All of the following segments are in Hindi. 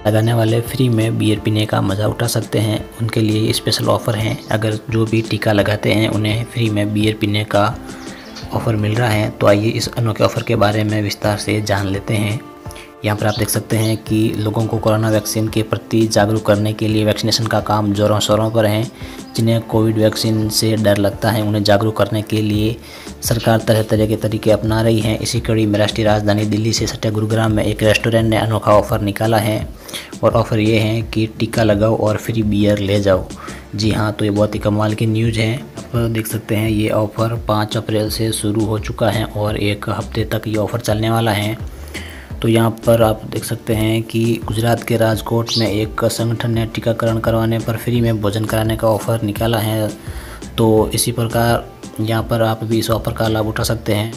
लगाने वाले फ्री में बियर पीने का मज़ा उठा सकते हैं। उनके लिए स्पेशल ऑफ़र हैं। अगर जो भी टीका लगाते हैं उन्हें फ्री में बियर पीने का ऑफ़र मिल रहा है। तो आइए इस अनोखे ऑफ़र के बारे में विस्तार से जान लेते हैं। यहाँ पर आप देख सकते हैं कि लोगों को कोरोना वैक्सीन के प्रति जागरूक करने के लिए वैक्सीनेशन का काम ज़ोरों शोरों पर है। जिन्हें कोविड वैक्सीन से डर लगता है उन्हें जागरूक करने के लिए सरकार तरह तरह के तरीके अपना रही है। इसी कड़ी में राष्ट्रीय राजधानी दिल्ली से सटे गुरुग्राम में एक रेस्टोरेंट ने अनोखा ऑफ़र निकाला है और ऑफ़र ये है कि टीका लगाओ और फ्री बियर ले जाओ। जी हाँ, तो ये बहुत ही कमाल की न्यूज़ है। आप देख सकते हैं ये ऑफ़र 5 अप्रैल से शुरू हो चुका है और 1 हफ्ते तक ये ऑफ़र चलने वाला है। तो यहाँ पर आप देख सकते हैं कि गुजरात के राजकोट में एक संगठन ने टीकाकरण करवाने पर फ्री में भोजन कराने का ऑफ़र निकाला है। तो इसी प्रकार यहाँ पर आप भी इस ऑफ़र का लाभ उठा सकते हैं।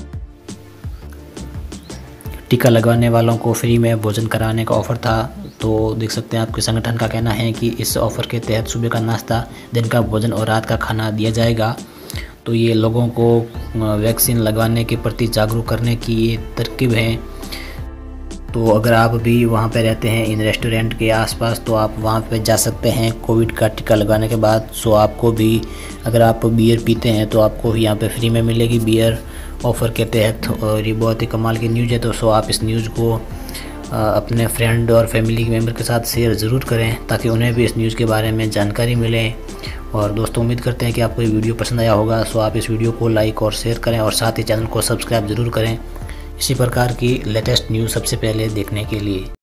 टीका लगवाने वालों को फ्री में भोजन कराने का ऑफ़र था। तो देख सकते हैं आपके संगठन का कहना है कि इस ऑफ़र के तहत सुबह का नाश्ता, दिन का भोजन और रात का खाना दिया जाएगा। तो ये लोगों को वैक्सीन लगवाने के प्रति जागरूक करने की ये तरकीब है। तो अगर आप भी वहाँ पे रहते हैं इन रेस्टोरेंट के आसपास तो आप वहाँ पे जा सकते हैं कोविड का टीका लगाने के बाद। सो आपको भी, अगर आप बियर पीते हैं तो आपको यहाँ पे फ्री में मिलेगी बियर ऑफ़र के तहत। और ये बहुत ही कमाल की न्यूज़ है। तो सो आप इस न्यूज़ को अपने फ्रेंड और फैमिली मेम्बर के साथ शेयर ज़रूर करें ताकि उन्हें भी इस न्यूज़ के बारे में जानकारी मिले। और दोस्तों, उम्मीद करते हैं कि आपको ये वीडियो पसंद आया होगा। सो आप इस वीडियो को लाइक और शेयर करें और साथ ही चैनल को सब्सक्राइब ज़रूर करें इसी प्रकार की लेटेस्ट न्यूज़ सबसे पहले देखने के लिए।